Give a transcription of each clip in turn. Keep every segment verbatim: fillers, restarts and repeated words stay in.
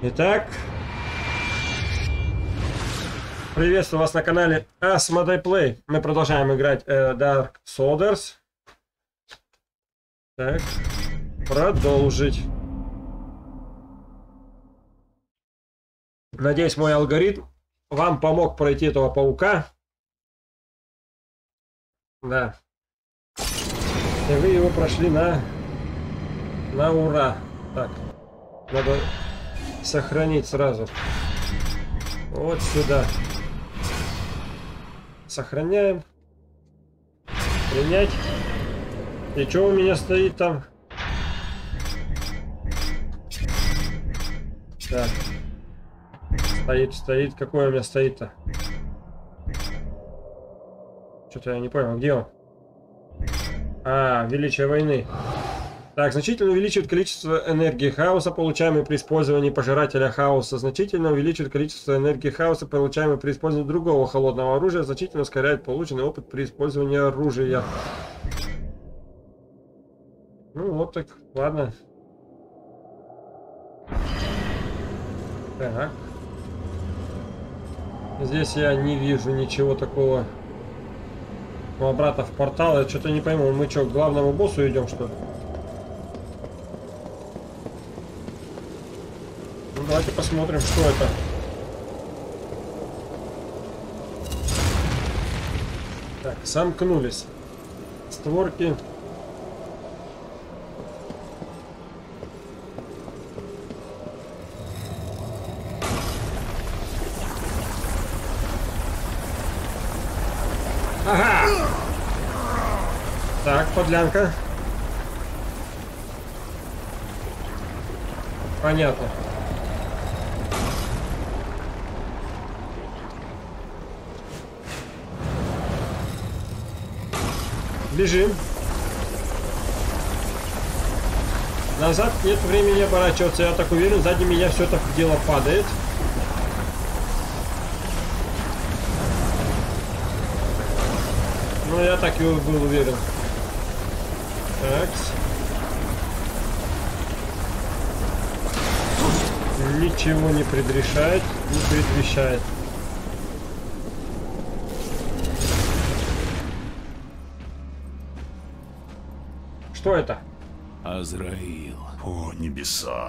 Итак, приветствую вас на канале Asmodee Play. Мы продолжаем играть э, Dark Souls. Так, продолжить. Надеюсь, мой алгоритм вам помог пройти этого паука. Да. И вы его прошли на, на ура. Так, надо сохранить сразу. Вот сюда. Сохраняем. Принять. И что у меня стоит там? Так. Стоит, стоит. Какой у меня стоит-то? Что-то я не понял. Где он? А, величие войны. Так, значительно увеличивает количество энергии хаоса, получаемой при использовании пожирателя хаоса. Значительно увеличивает количество энергии хаоса, получаемой при использовании другого холодного оружия. Значительно ускоряет полученный опыт при использовании оружия. Ну вот так, ладно. Так. Здесь я не вижу ничего такого. Ну, обратно в портал. Я что-то не пойму. Мы что, к главному боссу идем, что ли? Ну, давайте посмотрим, что это. Так, сомкнулись. Створки. Ага! Так, подлянка. Понятно. Бежим. Назад нет времени оборачиваться. Я так уверен, сзади меня все это дело падает. Ну, я так и был уверен. Так. Ничего не предрешает, не предвещает. Что это? Азраил. О, небеса.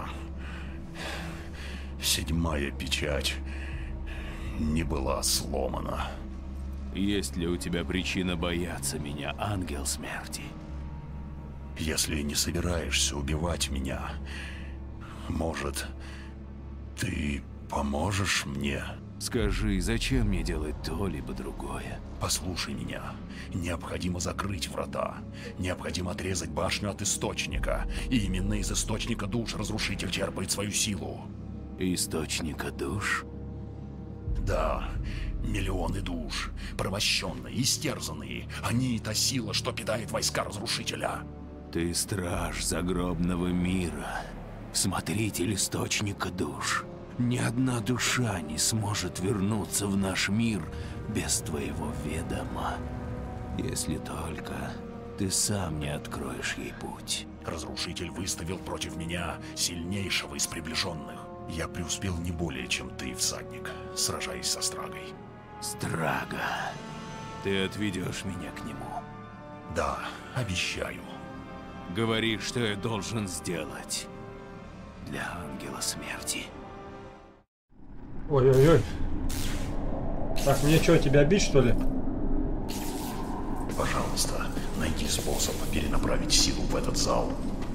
Седьмая печать не была сломана. Есть ли у тебя причина бояться меня, ангел смерти? Если не собираешься убивать меня, может, ты поможешь мне? Скажи, зачем мне делать то либо другое? Послушай меня. Необходимо закрыть врата. Необходимо отрезать башню от источника. И именно из источника душ разрушитель черпает свою силу. Источника душ? Да. Миллионы душ, провощенные, истерзанные. Они — та сила, что питает войска разрушителя. Ты страж загробного мира, смотритель источника душ. Ни одна душа не сможет вернуться в наш мир без твоего ведома. Если только ты сам не откроешь ей путь. Разрушитель выставил против меня сильнейшего из приближенных. Я преуспел не более, чем ты, всадник, сражаясь со Страгой. Страга. Ты отведешь меня к нему? Да, обещаю. Говори, что я должен сделать для ангела смерти. Ой-ой-ой. Так, мне что, тебя бить, что ли? Пожалуйста, найди способ перенаправить силу в этот зал.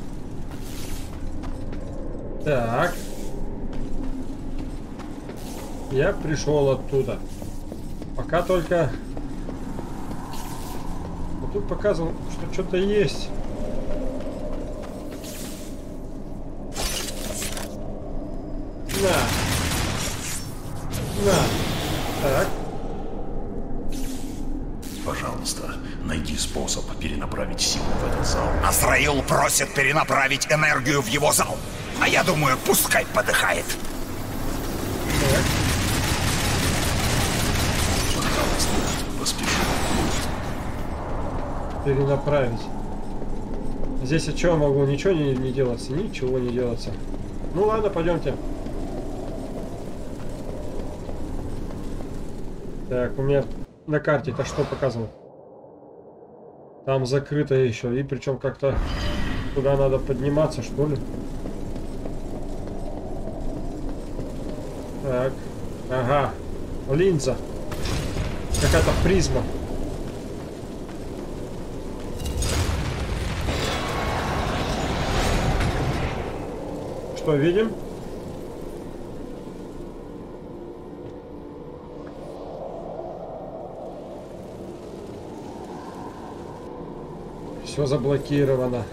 Так. Я пришел оттуда. Пока только... Вот тут показывал, что что-то есть. На. На. Так. Пожалуйста, найди способ перенаправить силу в этот зал. Азраил просит перенаправить энергию в его зал. А я думаю, пускай подыхает. Так. Поспеши. Перенаправить. Здесь я что могу? Ничего не, не делаться? Ничего не делаться. Ну ладно, пойдемте. Так, у меня на карте-то что показано? Там закрыто еще. И причем как-то туда надо подниматься, что ли? Так. Ага. Линза. Какая-то призма. Что видим? Все заблокировано.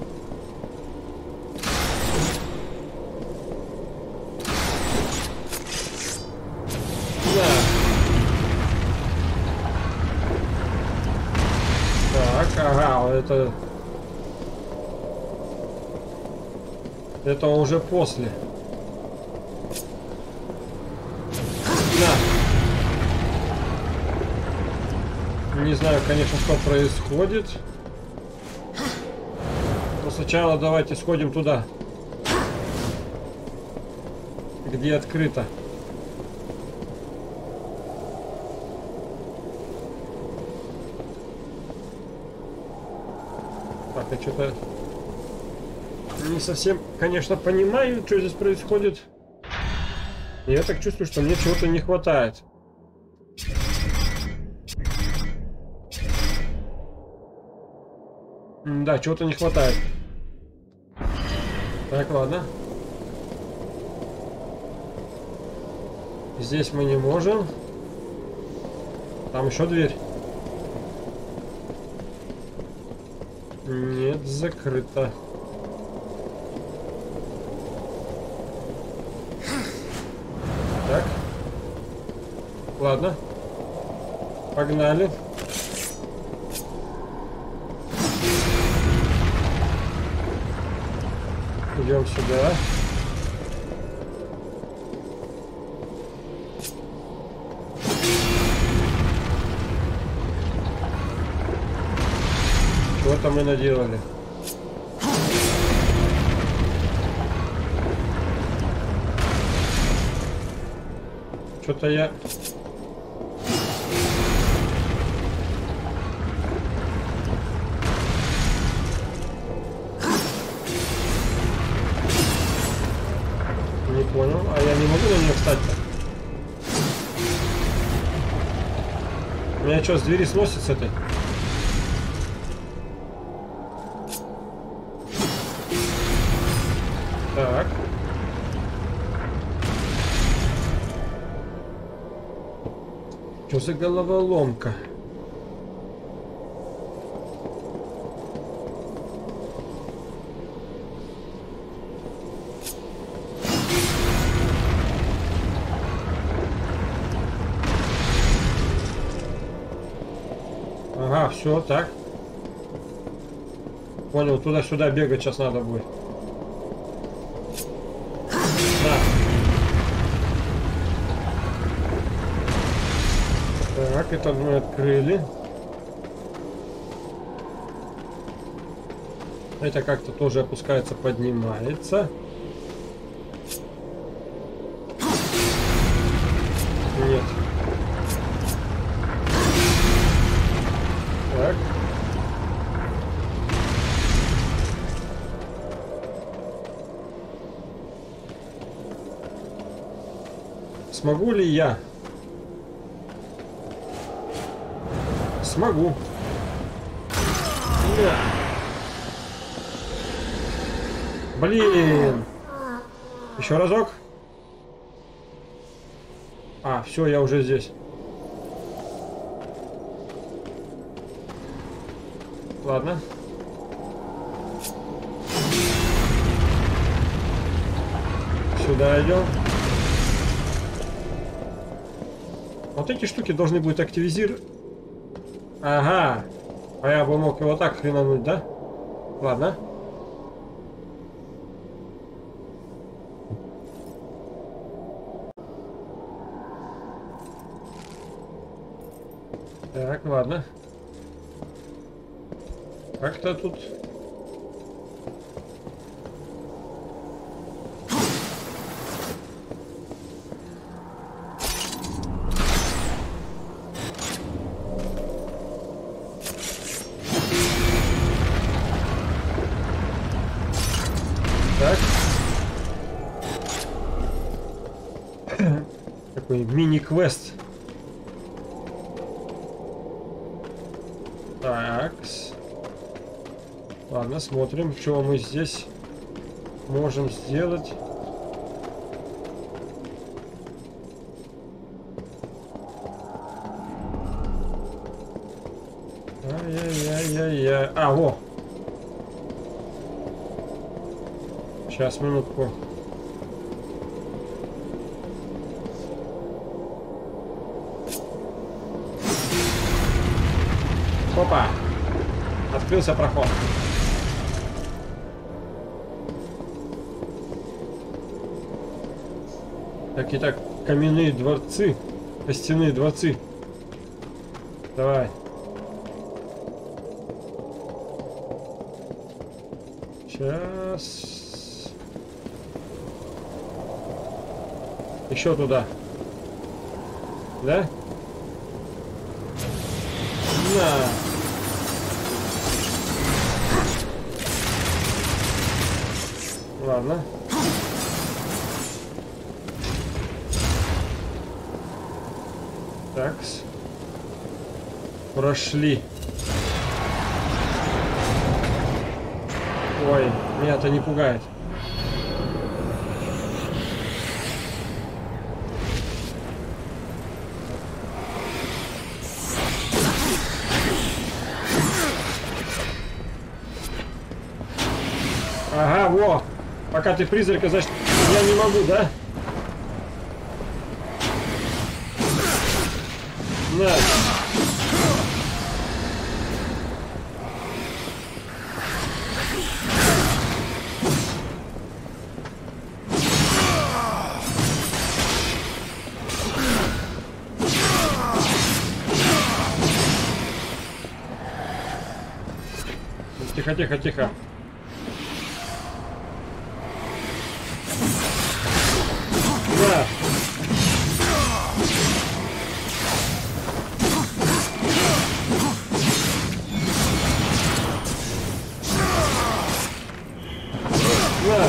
Да. Так, ага, это... Это уже после. Да. Не знаю, конечно, что происходит. Но сначала давайте сходим туда, где открыто. Так, я что-то не совсем, конечно, понимаю, что здесь происходит. Я так чувствую, что мне чего-то не хватает. М, Да, чего-то не хватает. Так, ладно. Здесь мы не можем. Там еще дверь. Нет, закрыто. Так. Ладно. Погнали. Идем сюда. Чего-то мы наделали. Что-то я... Не понял. А я не могу на нее встать-то? Меня что, с двери сносит с этой? Так. Что за головоломка? Ага, все, так. Понял, туда-сюда бегать сейчас надо будет. Так, это мы открыли. Это как-то тоже опускается, поднимается. Нет. Так. Смогу ли я? Смогу. Да. Блин. Еще разок. А, все, я уже здесь. Ладно. Сюда идем. Вот эти штуки должны будут активизировать. Ага. А я бы мог его так хренануть, да? Ладно. Так, ладно. Как-то тут... такой мини-квест. Так. Ладно, смотрим, что мы здесь можем сделать. Ай-яй-яй-яй-яй. А, во! Сейчас, минутку. Опа! Открылся проход. Какие-то каменные дворцы. Костяные дворцы. Давай. Сейчас. Еще туда. Да? На. Ладно. Такс. Прошли. Ой, меня это не пугает. Ага, во! Пока ты призрака, значит, я не могу, да? На. Тихо, тихо, тихо. Да. Да.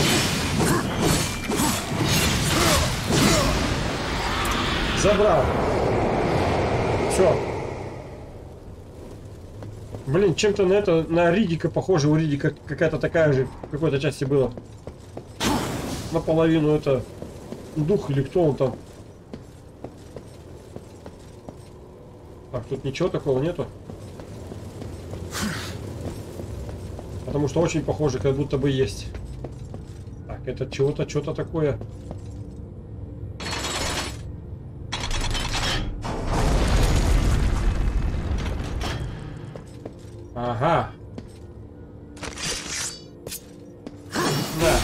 Забрал. Все. Блин, чем-то на это, на Ридика похоже, у Ридика какая-то такая же в какой-то части было. Наполовину это дух или кто он там. Так, тут ничего такого нету. Потому что очень похоже, как будто бы есть. Так, это чего-то, что-то такое. Ага. Да.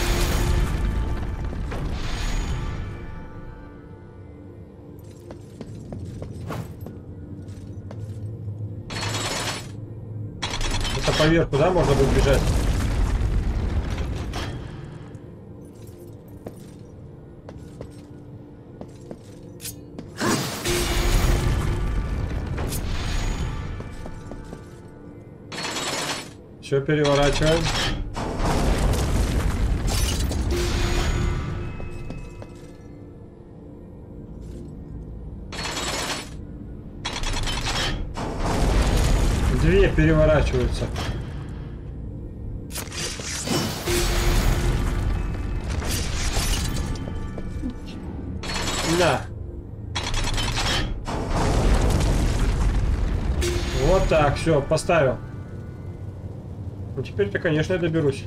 Это поверху, да, можно будет бежать? Все, переворачиваем. Две переворачиваются. Да. Вот так, все, поставил. Ну теперь-то, конечно, я доберусь.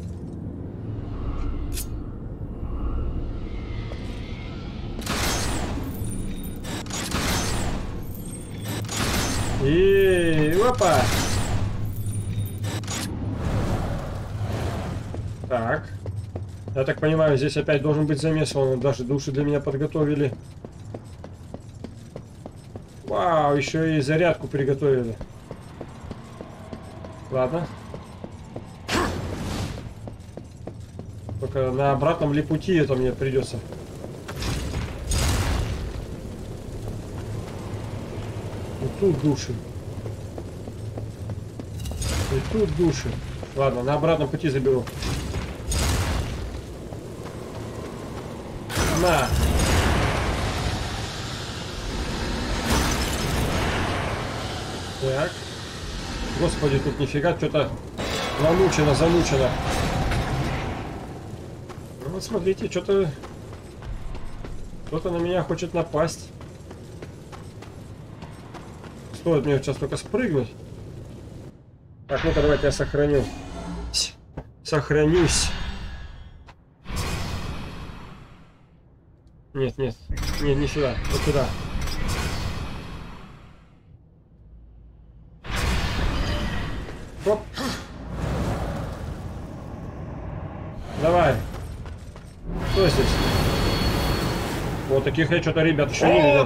И опа! Так. Я так понимаю, здесь опять должен быть замес. Вон даже души для меня подготовили. Вау, еще и зарядку приготовили. Ладно. Только на обратном ли пути это мне придется. И тут души. И тут души. Ладно, на обратном пути заберу. На. Так. Господи, тут нифига что-то намучено, замучено. Ну вот смотрите, что-то... Кто-то на меня хочет напасть. Стоит мне сейчас только спрыгнуть. Так, ну-ка давайте я сохраню. Сохранюсь. Нет, нет. Нет, не сюда. Вот сюда. Оп. Давай. Что здесь? Вот таких я что-то, ребят, еще не видел.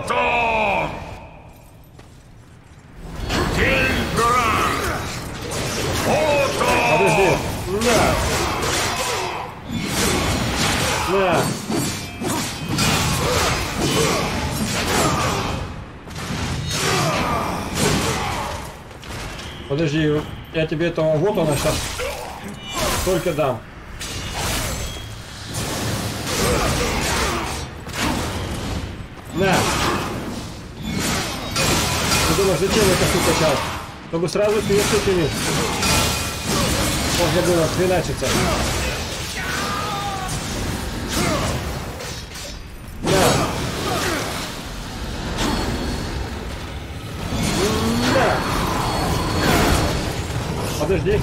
Подожди. На. На. Подожди, я тебе этого, вот она сейчас. Только дам. На. Ты думаешь, зачем я косу качал? Чтобы сразу перед этими можно было хреначиться. На. На. Подожди.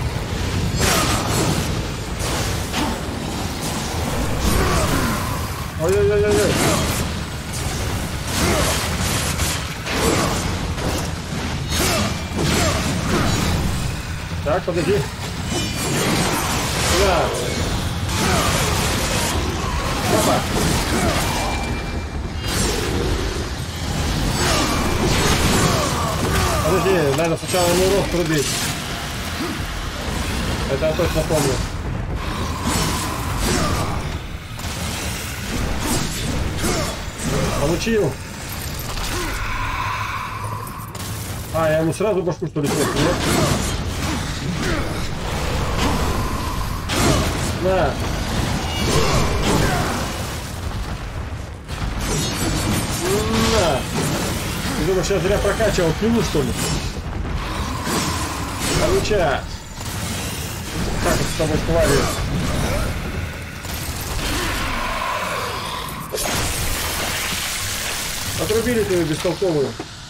Ой-ой-ой-ой. Так, подожди. Да. Опа. Подожди, надо сначала ему рог трубить. Это я точно помню. Получил. А, я ему сразу башку, что ли, нет? На. На. Ты думаешь, я зря прокачивал пилу, что ли? Получай. Как это с тобой тварью? Отрубили ты ее бестолковую.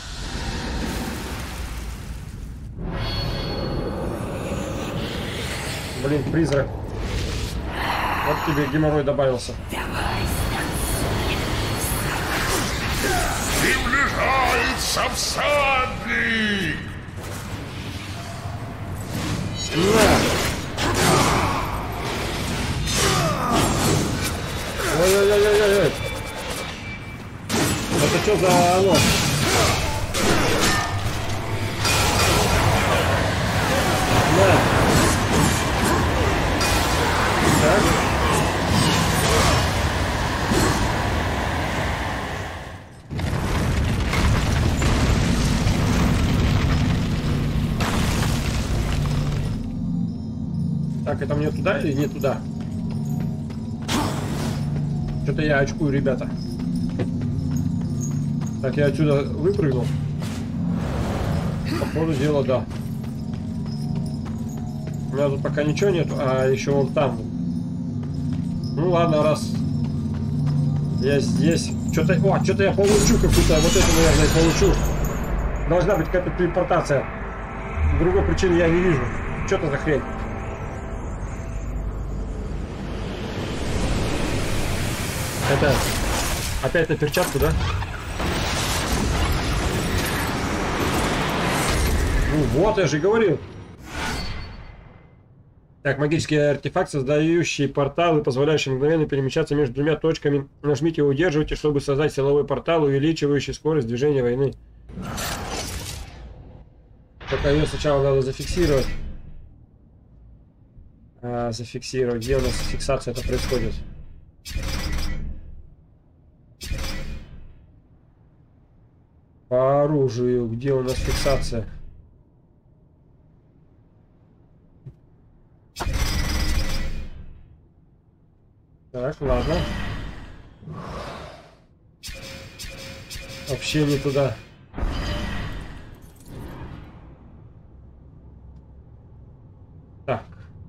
Блин, призрак. Вот тебе геморрой добавился. Приближается всадник! На! Ой-ой-ой-ой-ой! Это что за оно? На! Так. Так, это мне туда или не туда? Что-то я очкую, ребята. Так, я отсюда выпрыгнул. По ходу дела, да. У меня тут пока ничего нету, а еще вон там. Ну ладно, раз я здесь. Что-то. О, что-то я получу какую-то. Вот это, наверное, получу. Должна быть какая-то телепортация. Другой причины я не вижу. Что-то за хрень. Это опять на перчатку, да? Ну вот, я же говорил. Так, магический артефакт, создающий порталы, позволяющий мгновенно перемещаться между двумя точками. Нажмите и удерживайте, чтобы создать силовой портал, увеличивающий скорость движения войны. Только ее сначала надо зафиксировать. А, зафиксировать. Где у нас фиксация это происходит? По оружию. Где у нас фиксация? Так, ладно. Вообще не туда. Так.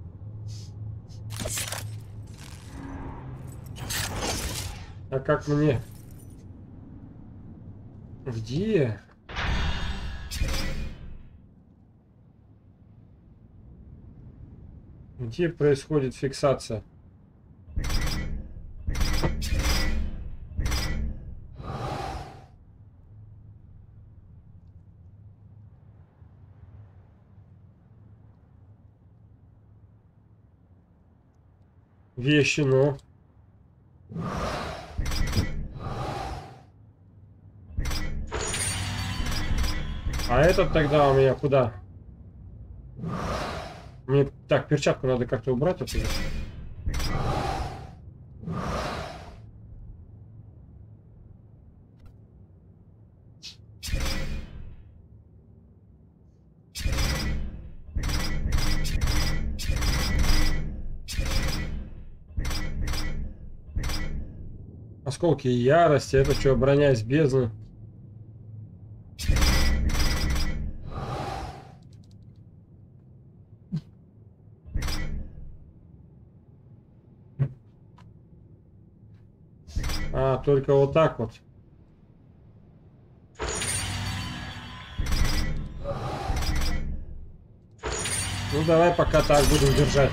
А как мне? Где? Где происходит фиксация? Вещи, ну. А этот тогда у меня куда? Мне так, перчатку надо как-то убрать отсюда. Осколки ярости, это что, броня из бездны? А, только вот так вот. Ну давай пока так будем держать.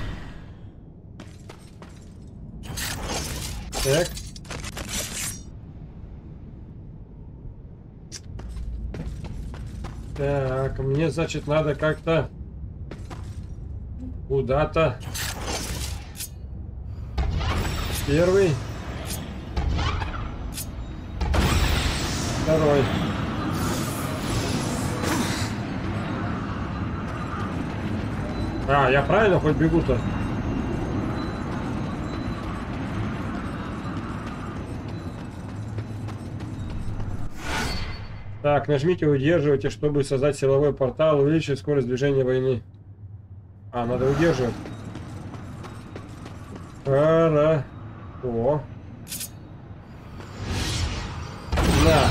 Так. Так, мне, значит, надо как-то куда-то. Первый. Второй. А, я правильно хоть бегу-то? Так, нажмите удерживайте, чтобы создать силовой портал, увеличить скорость движения войны. А, надо удерживать. Хорошо. На.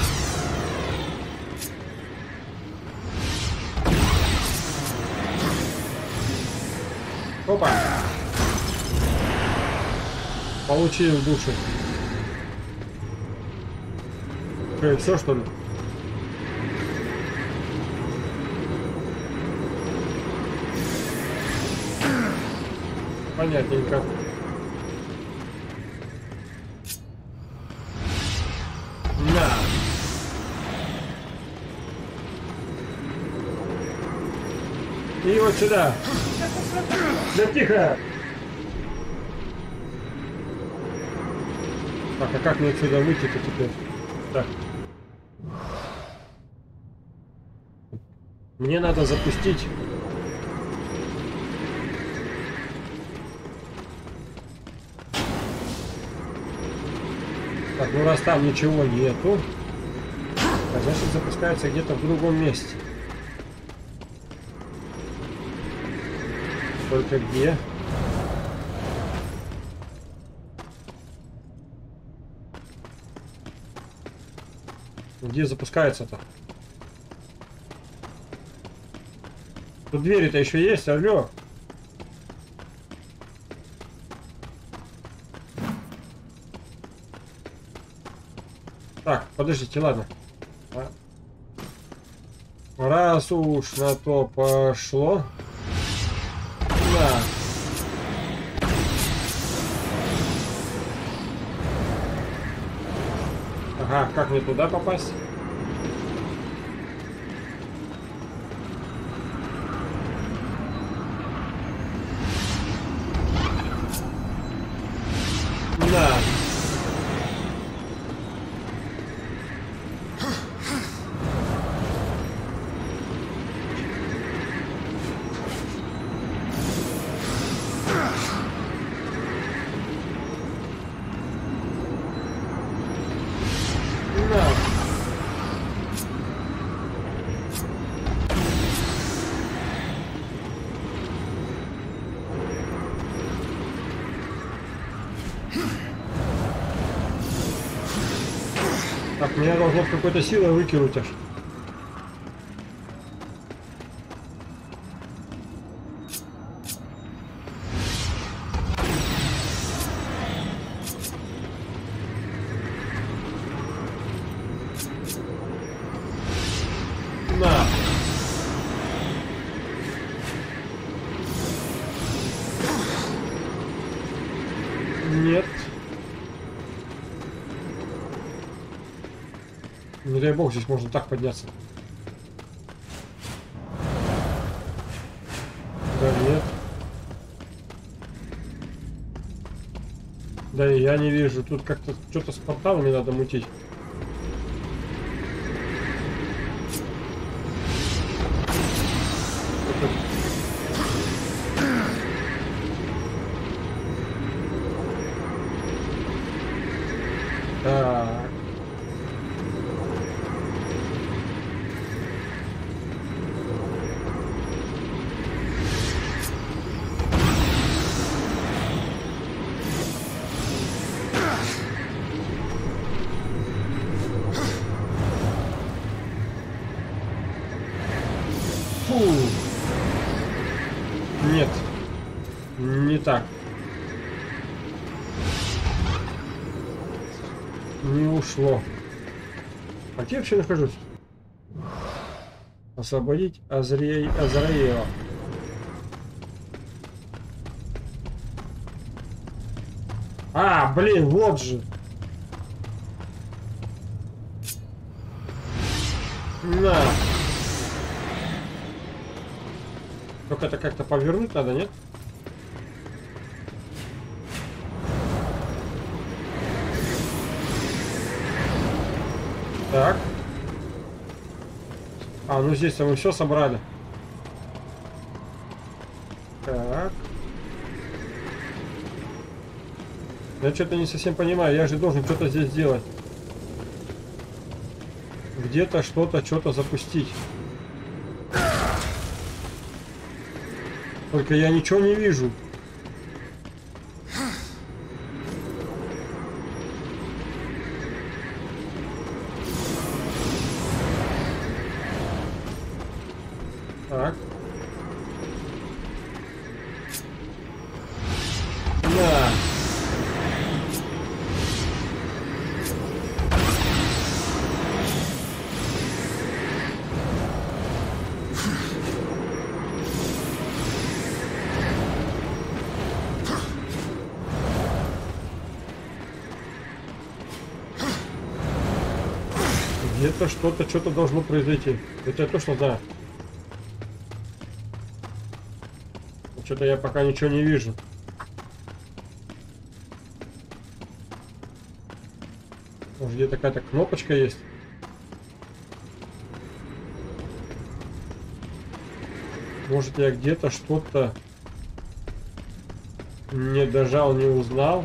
Опа. Получил душу. Что, все что ли? Понятненько. На. И вот сюда. Да тихо. Так, а как мне отсюда выйти-то теперь? Так. Мне надо запустить. Так, ну раз там ничего нету, а значит запускается где-то в другом месте. Только где? Где запускается-то? Тут двери-то еще есть, алло. Так, подождите, ладно. Раз уж на то пошло. Да. Ага, как мне туда попасть? Да. Так, меня должно в какой-то силой выкинуть аж. Не дай бог, здесь можно так подняться. Да нет. Да и я не вижу. Тут как-то что-то с порталами надо мутить. Так. Фу. Нет. Не так. Не ушло. А где я вообще нахожусь? Освободить Азрей... Азраила. А, блин, вот же. На. Только это как-то повернуть надо, нет? Так. А, ну здесь мы все собрали. Так. Я что-то не совсем понимаю. Я же должен что-то здесь делать. Где-то что-то, что-то запустить. Только я ничего не вижу. Так. На. Где-то что-то, что-то должно произойти. Это я точно знаю. Что-то я пока ничего не вижу. Может, где-то какая-то кнопочка есть? Может, я где-то что-то не дожал, не узнал?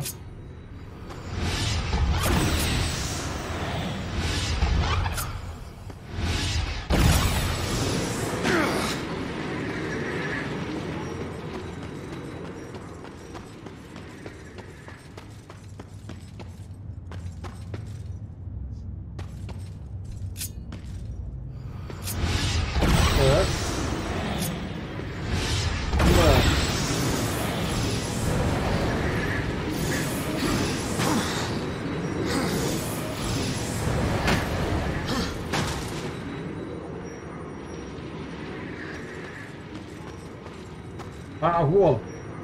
А, вон.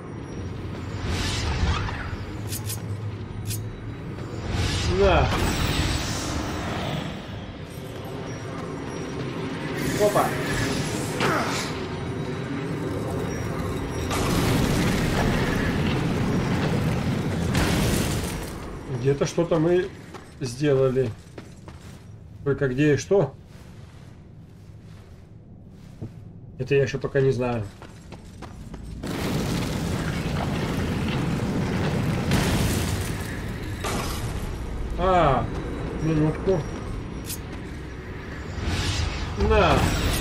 Да. Опа. Где-то что-то мы сделали. Только где и что? Это я еще пока не знаю. А, минутку. На.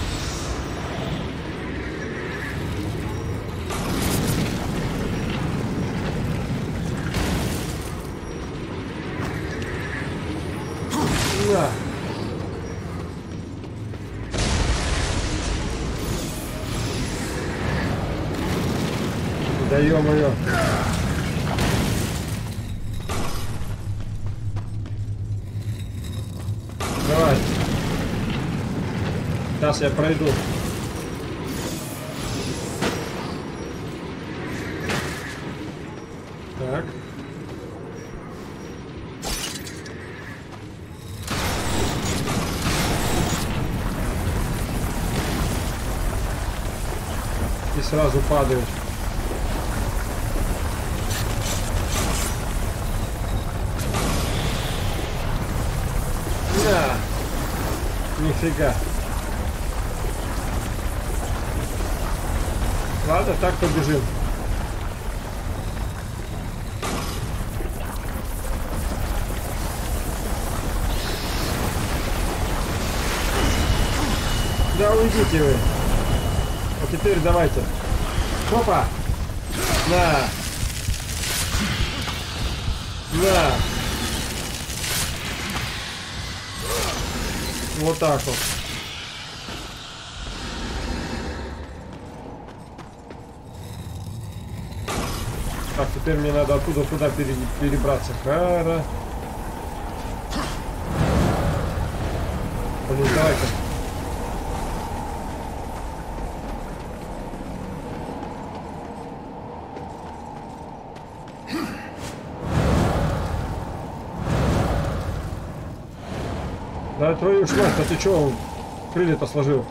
На. Да ё-моё. Давай. Сейчас я пройду. Так. и сразу падают. На! Нифига. Ладно, так побежим. Да уйдите вы. Вот теперь давайте. Опа! На! На! Вот так вот. Так, теперь мне надо оттуда туда пере перебраться. Хара. Блин, давай-ка. Да твою ж мать, а ты чё крылья-то сложил?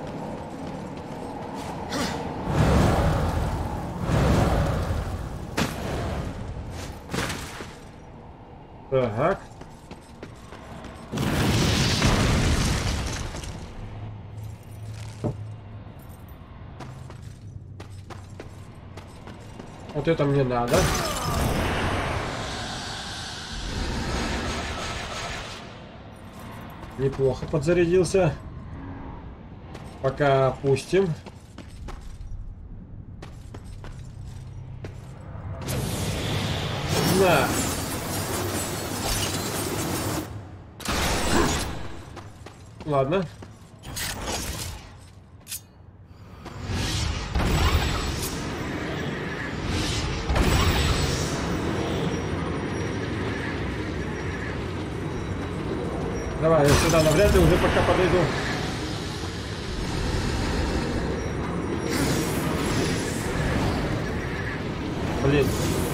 Так. Вот это мне надо. Неплохо подзарядился. Пока опустим. На. Ладно. Давай, я сюда навряд ли уже пока подойду. Блин.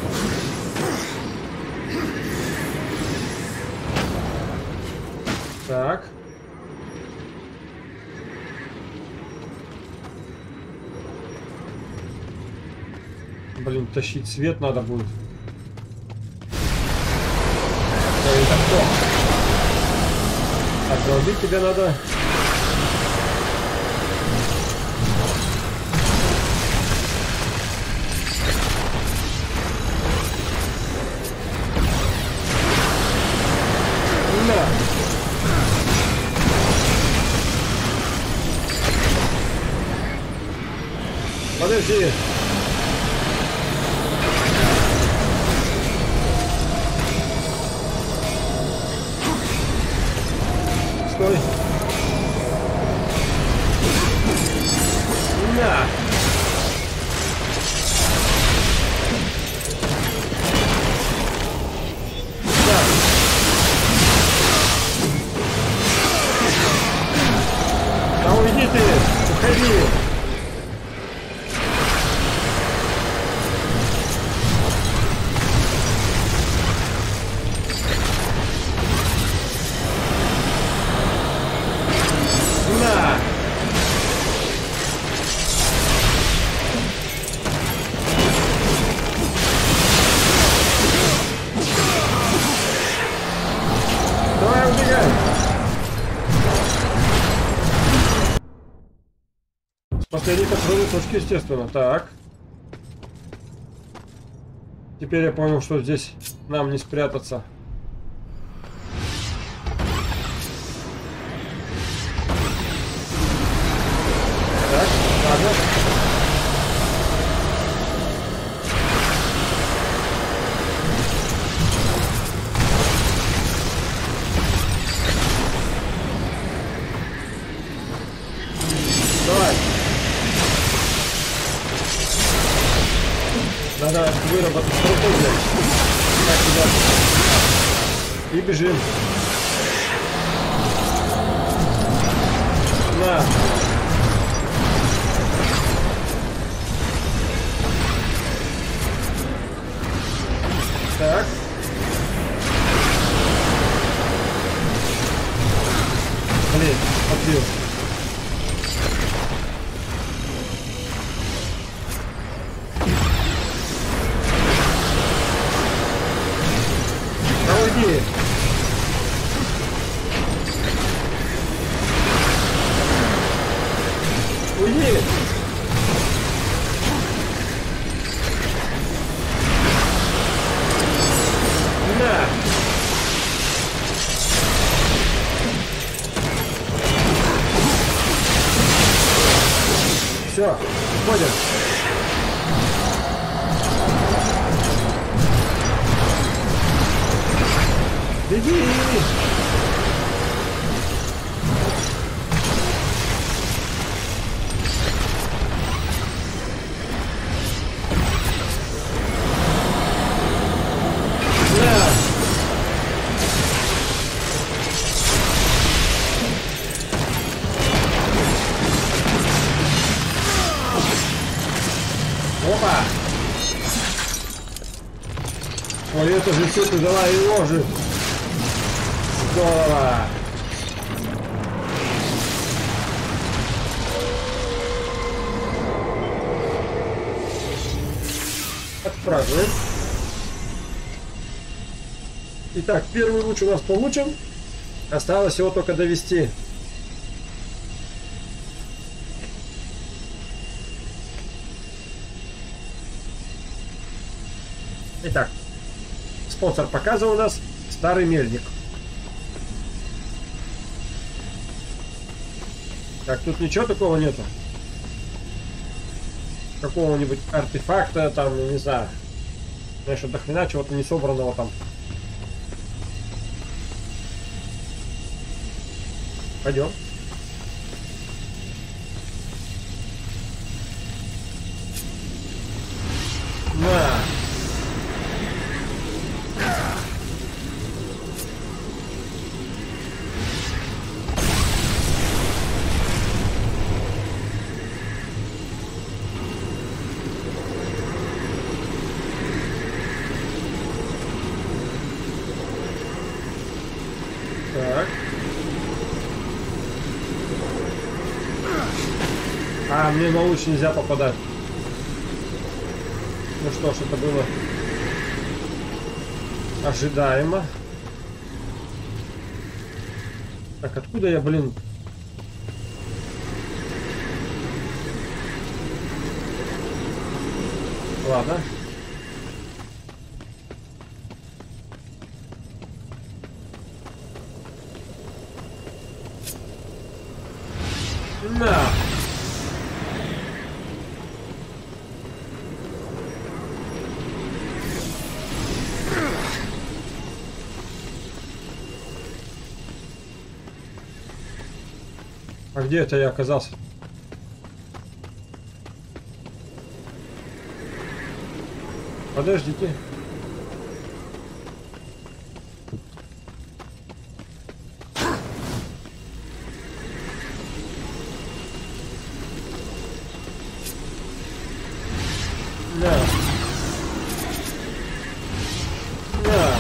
Так. Блин, тащить свет надо будет. Да это кто? Так, долбить тебе надо. На. Подожди. Стой. На. Да. Да уйди ты, уходи. Последний контрольной точки, естественно. Так. Теперь я понял, что здесь нам не спрятаться. Так, ладно. Давай. Надо выработать стратегию. Так, ребят. И бежим. На. Так. Блин, отбил. Уйди! На! Все, уходим. Беги! Опа! Ой, это же все ты дала и ложи. Здорово! Отправим. Итак, первый луч у нас получен. Осталось его только довести. Итак, спонсор показа у нас старый мельник. Так, тут ничего такого нету. Какого-нибудь артефакта, там, не знаю. Знаешь, до хрена чего-то не собранного там. Пойдем. На. Так. А, мне на луч нельзя попадать. Ну что ж, это было ожидаемо. Так, откуда я, блин? Ладно. На. А где это я оказался? Подождите. Да. Да.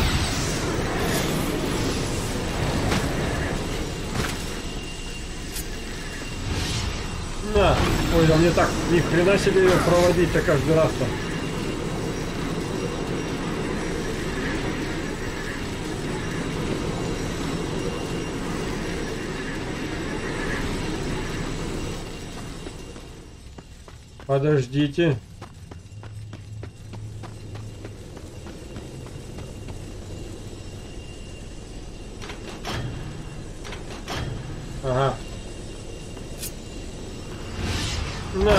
На. Ой, да мне так ни хрена себе ее проводить-то каждый раз-то. Подождите. Ага. На.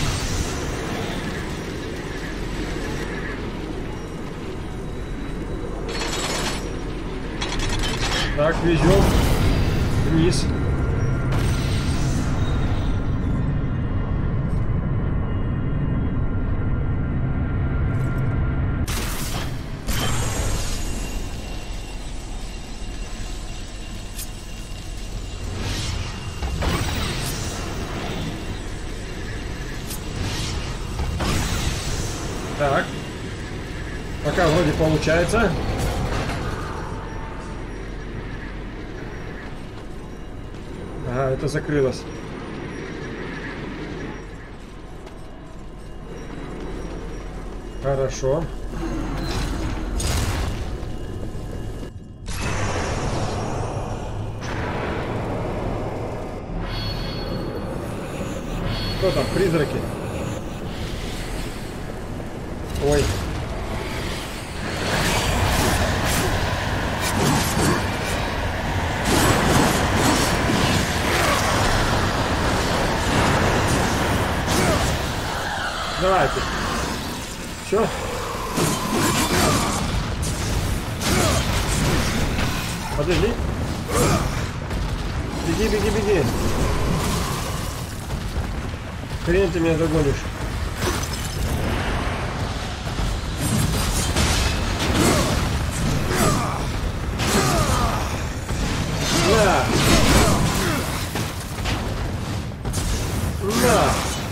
Так, везем вниз. Так. Пока вроде получается. Ага, это закрылось. Хорошо. Что там, призраки? Ой. Давайте. Все. Подожди. Беги, беги, беги. Хрен ты меня догонишь. На. На.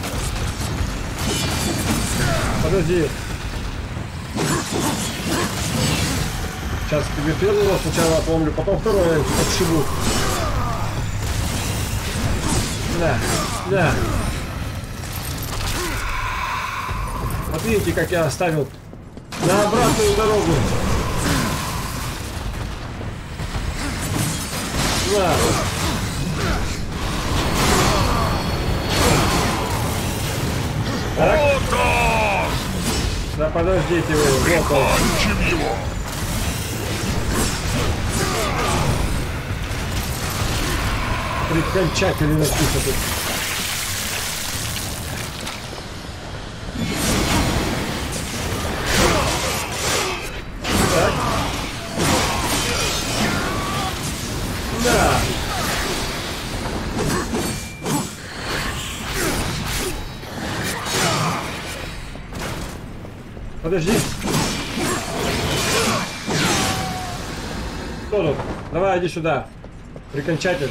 Подожди. Сейчас тебе первый раз сначала помню, потом второй отшибу. Да, да. Вот видите, как я оставил на обратную дорогу. Да. Так. Да подождите вы, вот он. его! Прикончатели написано. Так. Да. Подожди. Кто тут? Давай, иди сюда. Прикончатель.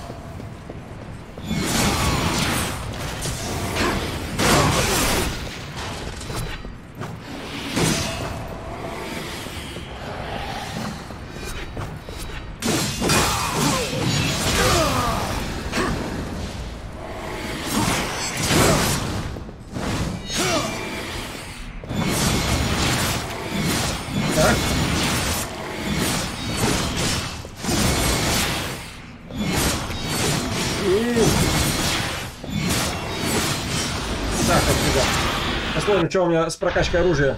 Посмотрим, что у меня с прокачкой оружия.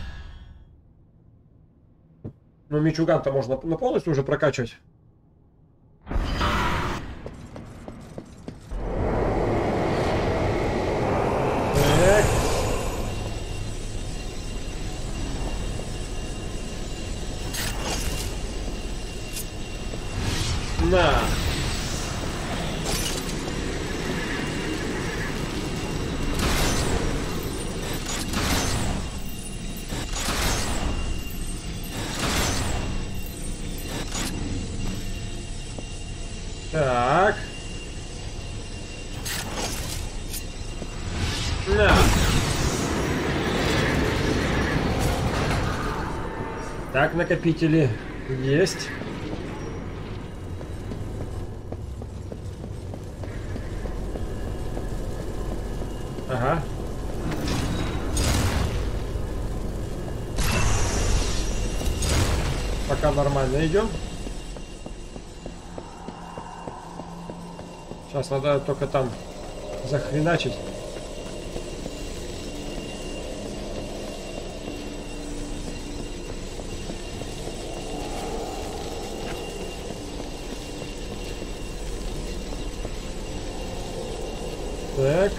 Ну, мичуган-то можно на полностью уже прокачивать. Так. На. Так. На. Так, накопители есть. Ага. Пока нормально идем. Сейчас надо только там захреначить. Так.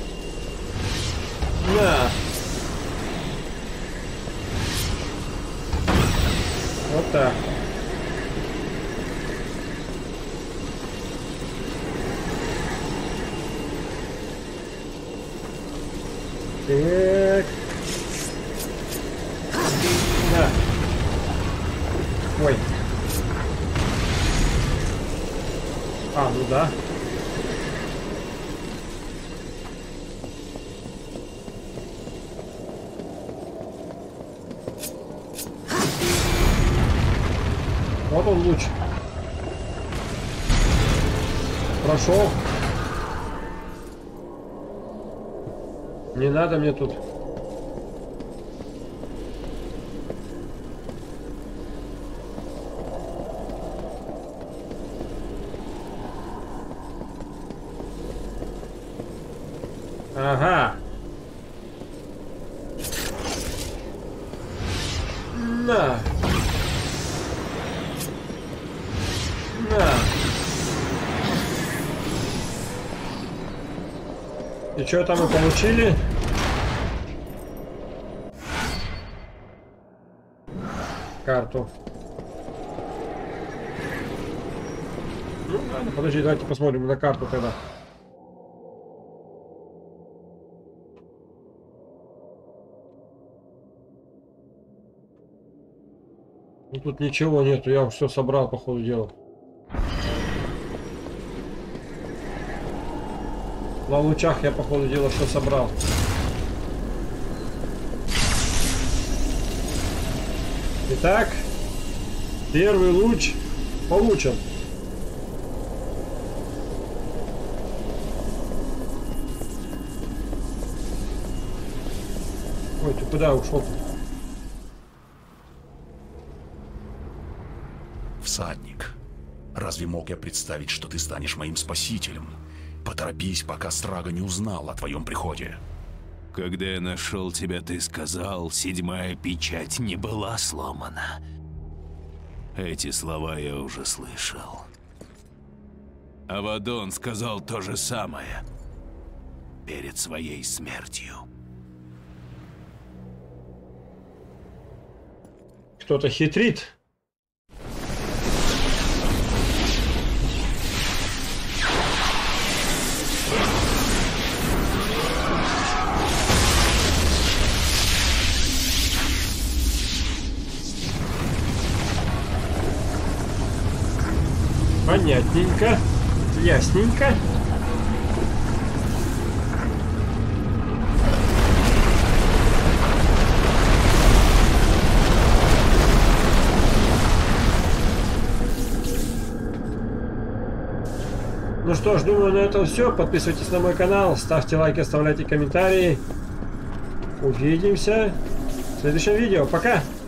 На. Вот так. Так. На. Ой. А, ну да. Вот он луч. Прошел. Не надо мне тут. Ага. На. На. И что там мы получили? Карту. Ну ладно, подожди, давайте посмотрим на карту тогда. Ну, тут ничего нету, я все собрал по ходу дела. На лучах я по ходу дела все собрал. Итак, первый луч получен. Ой, ты куда ушел? Всадник, разве мог я представить, что ты станешь моим спасителем? Поторопись, пока Страга не узнал о твоем приходе. Когда я нашел тебя, ты сказал, седьмая печать не была сломана. Эти слова я уже слышал. Авадон сказал то же самое перед своей смертью. Кто-то хитрит. Понятненько, ясненько. Ну что ж, думаю, на этом все. Подписывайтесь на мой канал, ставьте лайки, оставляйте комментарии. Увидимся в следующем видео. Пока!